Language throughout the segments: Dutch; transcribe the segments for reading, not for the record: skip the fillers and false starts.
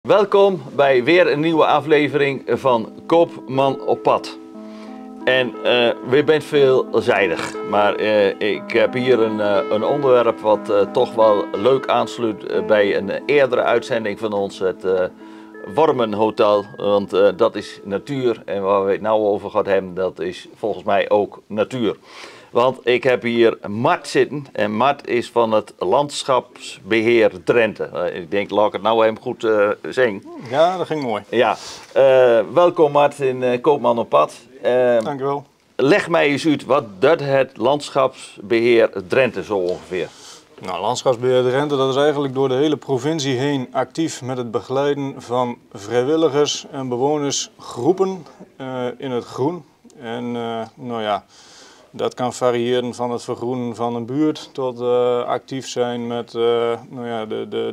Welkom bij weer een nieuwe aflevering van Koopman op pad. En we bent veelzijdig, maar ik heb hier een onderwerp wat toch wel leuk aansluit bij een eerdere uitzending van ons, het Wormenhotel. Want dat is natuur en waar we het nou over gaan hebben, dat is volgens mij ook natuur. Want ik heb hier Mart zitten en Mart is van het Landschapsbeheer Drenthe. Ik denk, laat ik het nou hem goed zeggen. Ja, dat ging mooi. Ja, welkom Mart in Koopman op pad. Dank je wel. Leg mij eens uit, wat doet het Landschapsbeheer Drenthe zo ongeveer? Nou, Landschapsbeheer Drenthe, dat is eigenlijk door de hele provincie heen actief met het begeleiden van vrijwilligers en bewonersgroepen in het groen. En nou ja, dat kan variëren van het vergroenen van een buurt tot actief zijn met nou ja,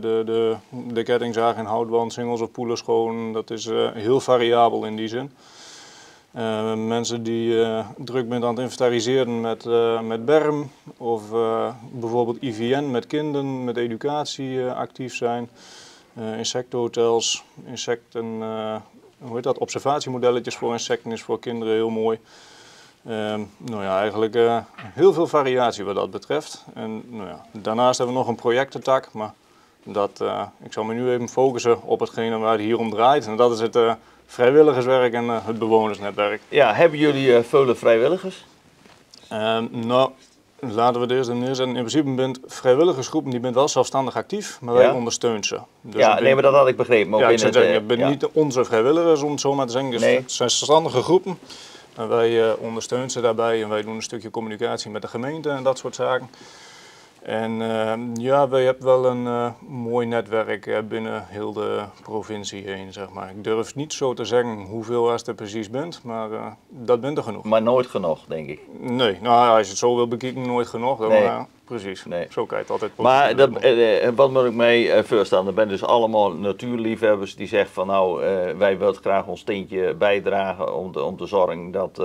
de kettingzaag en houtwandsingels of poelerschoon. Dat is heel variabel in die zin. Mensen die druk zijn aan het inventariseren met berm of bijvoorbeeld IVN met kinderen, met educatie actief zijn. Insectenhotels, hoe heet dat? Observatiemodelletjes voor insecten is voor kinderen heel mooi. Nou ja, eigenlijk heel veel variatie wat dat betreft. En nou ja, daarnaast hebben we nog een projectentak, maar ik zal me nu even focussen op hetgene waar het hier om draait. En dat is het vrijwilligerswerk en het bewonersnetwerk. Ja, hebben jullie vele vrijwilligers? Nou, laten we het eerst neerzetten. In principe bent vrijwilligersgroepen die bent wel zelfstandig actief, maar wij ondersteunen ze. Dus ja, nee, maar dat had ik begrepen. Ook ja, ik ben niet onze vrijwilligers, om het zo maar te zeggen. Dus nee. Het zijn zelfstandige groepen. En wij ondersteunen ze daarbij en wij doen een stukje communicatie met de gemeente en dat soort zaken. En ja, wij hebben wel een mooi netwerk binnen heel de provincie heen, zeg maar. Ik durf niet zo te zeggen hoeveel er precies bent, maar dat bent er genoeg. Maar nooit genoeg, denk ik. Nee, nou als je het zo wil bekijken, nooit genoeg. Dan, nee. Precies, nee. Zo kan je het altijd maar wat moet ik mij voorstellen? Er zijn dus allemaal natuurliefhebbers die zeggen van nou, wij willen graag ons steentje bijdragen om te zorgen dat,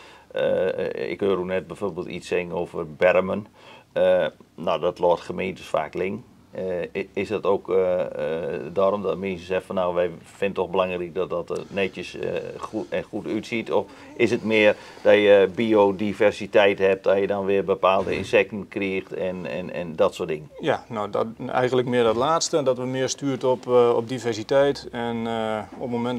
ik hoor net bijvoorbeeld iets zeggen over bermen. Nou, dat laat gemeentes vaak liggen. Is dat ook daarom dat mensen zeggen van nou, wij vinden het toch belangrijk dat dat netjes goed uitziet? Of is het meer dat je biodiversiteit hebt, dat je dan weer bepaalde insecten krijgt en dat soort dingen? Ja, nou eigenlijk meer dat laatste, dat we meer stuurt op diversiteit. En op het moment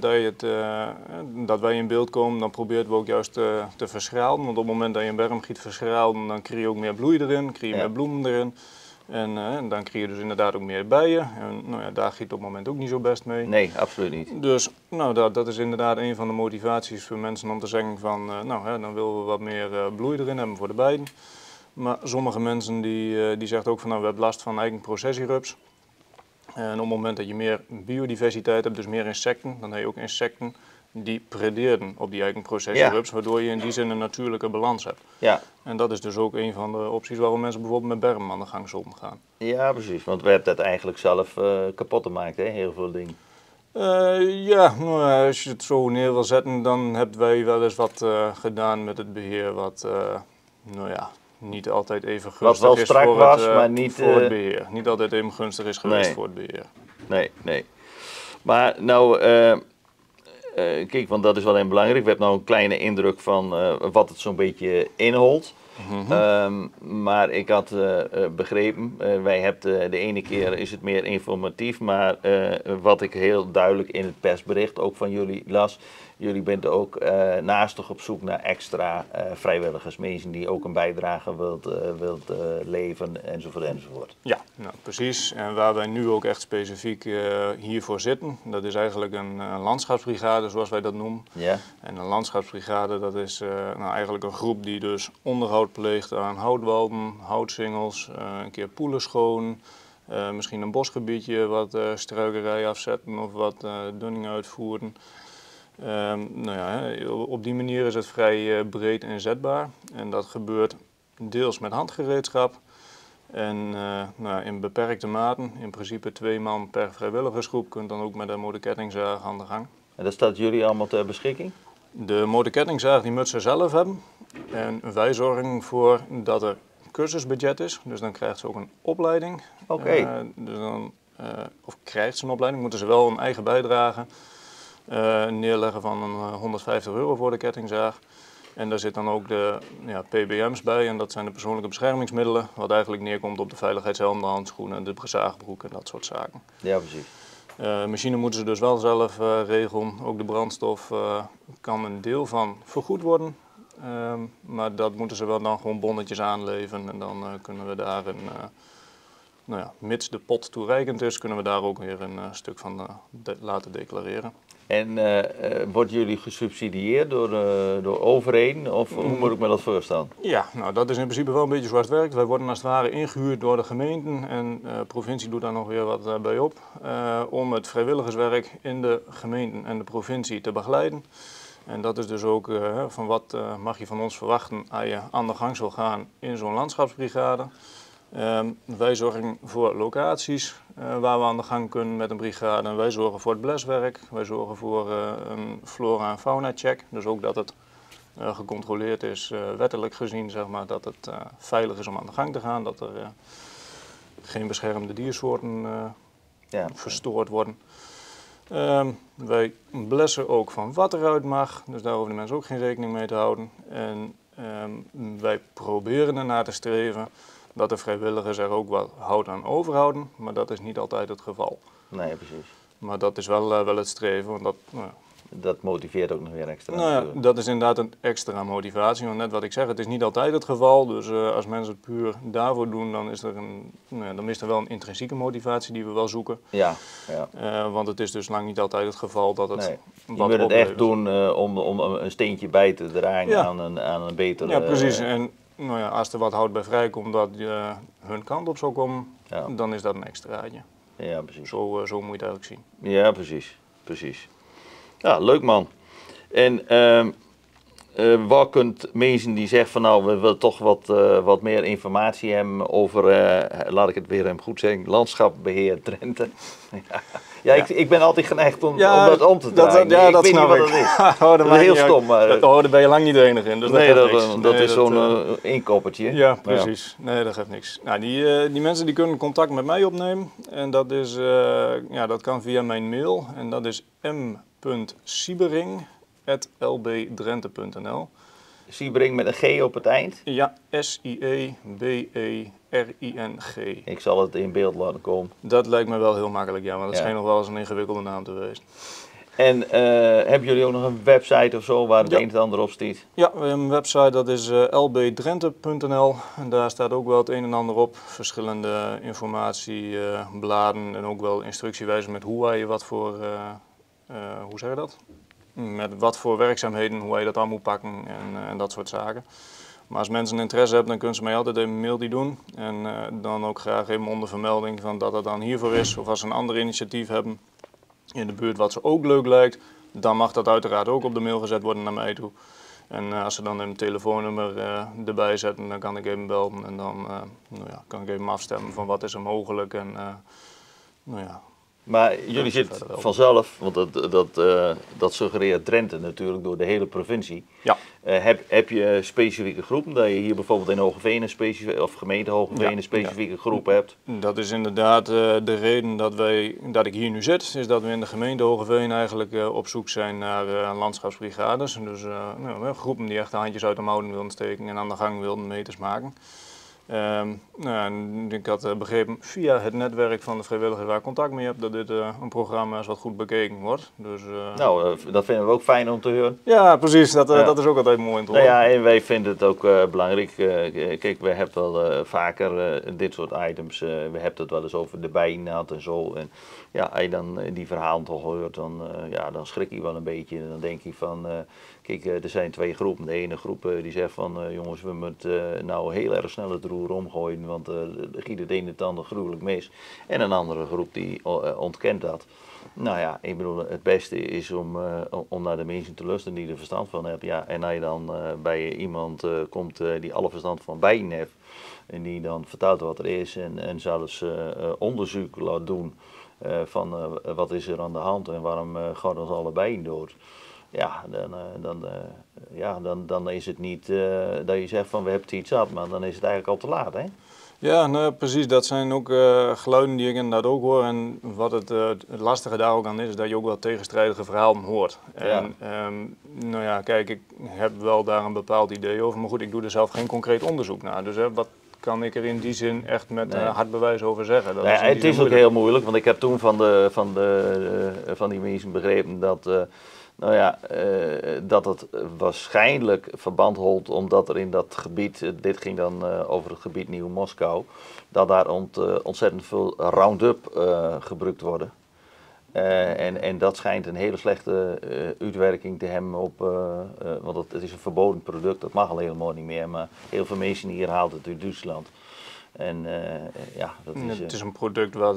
dat wij in beeld komen, dan proberen we ook juist te verschralen. Want op het moment dat je een berm giet verschralen, dan krijg je ook meer bloei erin, krijg je meer bloemen erin. En dan krijg je dus inderdaad ook meer bijen. En nou ja, daar giet op het moment ook niet zo best mee. Nee, absoluut niet. Dus nou, dat is inderdaad een van de motivaties voor mensen om te zeggen van nou, dan willen we wat meer bloei erin hebben voor de bijen. Maar sommige mensen die zeggen ook van nou, we hebben last van eigen processierups. En op het moment dat je meer biodiversiteit hebt, dus meer insecten, dan heb je ook insecten die prederen op die eigen processierups, waardoor je in die zin een natuurlijke balans hebt. Ja. En dat is dus ook een van de opties waarom mensen bijvoorbeeld met berm aan de gang zullen gaan. Ja, precies, want we hebben dat eigenlijk zelf kapot gemaakt, hè? Heel veel dingen. Ja, nou, als je het zo neer wil zetten, dan hebben wij wel eens wat gedaan met het beheer wat nou ja, niet altijd even gunstig is voor het beheer. Niet altijd even gunstig is geweest voor het beheer. Nee, nee. Maar nou, kijk, want dat is wel heel belangrijk. We hebben nou een kleine indruk van wat het zo'n beetje inhoudt. Mm-hmm. Maar ik had begrepen, wij hebben de ene keer is het meer informatief, maar wat ik heel duidelijk in het persbericht ook van jullie las, jullie bent ook naastig op zoek naar extra vrijwilligers, mensen die ook een bijdrage wilt leveren enzovoort enzovoort. Ja, nou, precies. En waar wij nu ook echt specifiek hiervoor zitten, dat is eigenlijk een landschapsbrigade zoals wij dat noemen. Ja. En een landschapsbrigade, dat is nou, eigenlijk een groep die dus onderhoud pleegt aan houtwalden, houtsingels, een keer poelen schoon, misschien een bosgebiedje wat struikerij afzetten of wat dunning uitvoeren. Nou ja, op die manier is het vrij breed inzetbaar en dat gebeurt deels met handgereedschap en nou, in beperkte maten. In principe 2 man per vrijwilligersgroep kunt dan ook met een motorkettingzaag aan de gang. En dat staat jullie allemaal ter beschikking? De motorkettingzaag die moet ze zelf hebben en wij zorgen ervoor dat er cursusbudget is, dus dan krijgt ze ook een opleiding. Oké. Dus dan of krijgt zijn opleiding, moeten ze wel een eigen bijdrage neerleggen van €150 voor de kettingzaag. En daar zit dan ook de PBM's bij en dat zijn de persoonlijke beschermingsmiddelen, wat eigenlijk neerkomt op de veiligheidshelm, de handschoenen, de zaagbroek en dat soort zaken. Ja, precies. Machine moeten ze dus wel zelf regelen. Ook de brandstof kan een deel van vergoed worden. Maar dat moeten ze wel dan gewoon bonnetjes aanleveren en dan kunnen we daar mits de pot toereikend is, kunnen we daar ook weer een stuk van laten declareren. En worden jullie gesubsidieerd door overheden of hoe moet ik me dat voorstellen? Ja, nou dat is in principe wel een beetje zoals het werkt. Wij worden als het ware ingehuurd door de gemeenten en de provincie doet daar nog weer wat bij op. Om het vrijwilligerswerk in de gemeenten en de provincie te begeleiden. En dat is dus ook van wat mag je van ons verwachten als je aan de gang zal gaan in zo'n landschapsbrigade. Wij zorgen voor locaties waar we aan de gang kunnen met een brigade. Wij zorgen voor het bleswerk, wij zorgen voor een flora- en fauna-check. Dus ook dat het gecontroleerd is, wettelijk gezien, zeg maar, dat het veilig is om aan de gang te gaan. Dat er geen beschermde diersoorten verstoord worden. Wij blessen ook van wat eruit mag, dus daar hoeven de mensen ook geen rekening mee te houden. En wij proberen ernaar te streven dat de vrijwilligers er ook wat hout aan overhouden, maar dat is niet altijd het geval. Nee, precies. Maar dat is wel het streven, want dat... Dat motiveert ook nog weer extra. Nou ja, dat is inderdaad een extra motivatie, want net wat ik zeg, het is niet altijd het geval. Dus als mensen het puur daarvoor doen, dan is er wel een intrinsieke motivatie die we wel zoeken. Ja. Want het is dus lang niet altijd het geval dat het je moet het echt doen om een steentje bij te dragen aan een betere... Ja, precies. En als er wat hout bij vrijkomt dat hun kant op zal komen, dan is dat een extraatje. Ja, precies. Zo moet je het eigenlijk zien. Ja, precies. Ja, leuk man. En wat kunt mensen die zeggen van nou, we willen toch wat meer informatie hebben over, laat ik het weer hem goed zeggen, landschapsbeheer Drenthe. Ik ben altijd geneigd om dat om te draaien. Dat weet snap niet ik. wat dat is. Dat is heel stom. Maar, daar ben je lang niet de enige in. Dus dat is zo'n inkoppertje. Ja, precies. Nee, dat geeft niks. Nou, die mensen die kunnen contact met mij opnemen. En dat is, dat kan via mijn mail. En dat is m.siebering@lbdrenthe.nl. Siebering met een G op het eind? Ja, S-I-E-B-E-R-I-N-G. Ik zal het in beeld laten komen. Dat lijkt me wel heel makkelijk, ja, want dat schijnt nog wel eens een ingewikkelde naam te wezen. En hebben jullie ook nog een website of zo waar het een en ander op staat? Ja, we hebben een website, dat is lbdrenthe.nl. En daar staat ook wel het een en ander op. Verschillende informatiebladen en ook wel instructiewijzen met hoe je wat voor... hoe zeg je dat? Met wat voor werkzaamheden, hoe je dat aan moet pakken en dat soort zaken. Maar als mensen interesse hebben, dan kunnen ze mij altijd even een mailtje doen. En dan ook graag even onder vermelding van dat het dan hiervoor is. Of als ze een ander initiatief hebben in de buurt wat ze ook leuk lijkt, dan mag dat uiteraard ook op de mail gezet worden naar mij toe. En als ze dan een telefoonnummer erbij zetten, dan kan ik even bellen en dan kan ik even afstemmen van wat is er mogelijk. En, Maar jullie zitten vanzelf, want dat suggereert Drenthe natuurlijk door de hele provincie. Ja. Heb je specifieke groepen, dat je hier bijvoorbeeld in Hoogeveen of gemeente Hoogeveen een specifieke groep hebt? Dat is inderdaad de reden dat ik hier nu zit, is dat we in de gemeente Hoogeveen eigenlijk op zoek zijn naar landschapsbrigades. Dus groepen die echt de handjes uit de mouwen wilden steken en aan de gang wilden meters maken. Ik had begrepen via het netwerk van de vrijwilligers waar ik contact mee heb, dat dit een programma is wat goed bekeken wordt. Dus, dat vinden we ook fijn om te horen. Ja, precies. Dat is ook altijd mooi om te horen. Ja, en wij vinden het ook belangrijk. Kijk, we hebben wel vaker dit soort items. We hebben het wel eens over de bijnaad en zo. En ja, als je dan die verhalen toch hoort, dan schrik je wel een beetje. En dan denk je van... Kijk, er zijn twee groepen. De ene groep die zegt van jongens, we moeten nou heel erg snel het roer omgooien, want er giet het een en het ander gruwelijk mis. En een andere groep die ontkent dat. Nou ja, ik bedoel, het beste is om naar de mensen te luisteren die er verstand van hebben. Ja, en als je dan bij iemand komt die alle verstand van bijen heeft en die dan vertelt wat er is en zelfs onderzoek laat doen van wat is er aan de hand en waarom gaan ons alle bijen dood. Ja, dan is het niet dat je zegt van we hebben het iets zat, maar dan is het eigenlijk al te laat, hè? Ja, nou, precies. Dat zijn ook geluiden die ik inderdaad ook hoor. En wat het lastige daar ook aan is dat je ook wel tegenstrijdige verhalen hoort. En nou ja, kijk, ik heb wel daar een bepaald idee over. Maar goed, ik doe er zelf geen concreet onderzoek naar. Dus wat kan ik er in die zin echt met hard bewijs over zeggen? Dat Het is ook heel moeilijk, want ik heb toen van die mensen begrepen dat... dat het waarschijnlijk verband houdt omdat er in dat gebied, dit ging dan over het gebied Nieuw-Moskou, dat daar ontzettend veel Roundup gebruikt worden. En dat schijnt een hele slechte uitwerking te hebben op, want het is een verboden product, dat mag al helemaal niet meer, maar heel veel mensen hier halen het uit Duitsland. En dat is, het is een product wat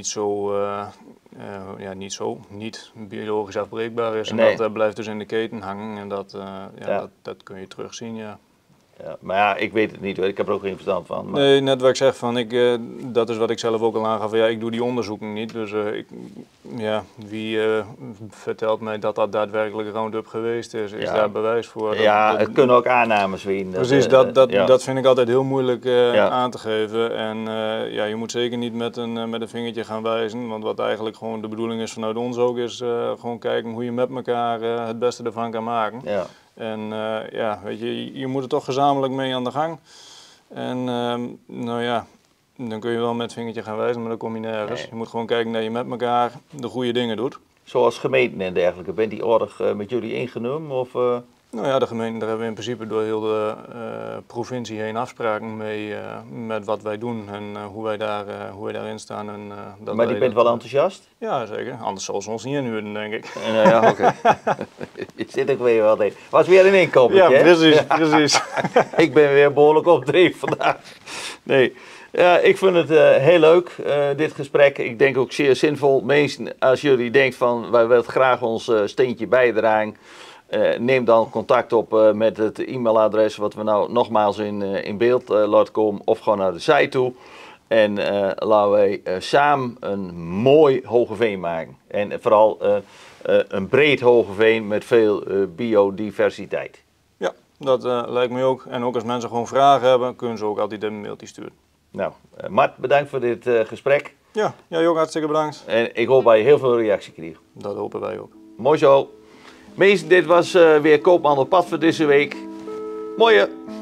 niet biologisch afbreekbaar is. En dat blijft dus in de keten hangen en dat kun je terugzien, ja. Ja, maar ja, ik weet het niet hoor, ik heb er ook geen verstand van. Maar... Nee, net wat ik zeg, dat is wat ik zelf ook al aangaf, ik doe die onderzoeken niet. Dus wie vertelt mij dat dat daadwerkelijk Roundup geweest is? Is daar bewijs voor? Het kunnen ook aannames zijn. Precies, dat vind ik altijd heel moeilijk aan te geven. En je moet zeker niet met een vingertje gaan wijzen. Want wat eigenlijk gewoon de bedoeling is vanuit ons ook, is gewoon kijken hoe je met elkaar het beste ervan kan maken. Ja. En weet je moet er toch gezamenlijk mee aan de gang. En dan kun je wel met het vingertje gaan wijzen, maar dan kom je nergens. Nee. Je moet gewoon kijken dat je met elkaar de goede dingen doet. Zoals gemeenten en dergelijke, bent die org met jullie ingenomen? Of, Nou ja, de gemeente, daar hebben we in principe door heel de provincie heen afspraken mee met wat wij doen en hoe wij daarin staan. En, maar die bent wel enthousiast? Ja, zeker. Anders zullen ze ons niet inhuren, denk ik. Ja, oké. Je zit ook weer wel in. Was weer een inkoppertje, ja, precies. Ik ben weer behoorlijk op dreef vandaag. Nee. Ja, ik vind het heel leuk, dit gesprek. Ik denk ook zeer zinvol. Mensen, als jullie denken van, wij willen graag ons steentje bijdragen, neem dan contact op met het e-mailadres wat we nou nogmaals in beeld laten komen, of gewoon naar de site toe. En laten wij samen een mooi Hogeveen maken. En vooral een breed Hogeveen met veel biodiversiteit. Ja, dat lijkt me ook. En ook als mensen gewoon vragen hebben, kunnen ze ook altijd een mailtje sturen. Nou, Mart, bedankt voor dit gesprek. Ja, jij ook hartstikke bedankt. En ik hoop dat je heel veel reactie krijgt. Dat hopen wij ook. Mooi zo. Mensen, dit was weer Koopman op pad voor deze week. Mooie.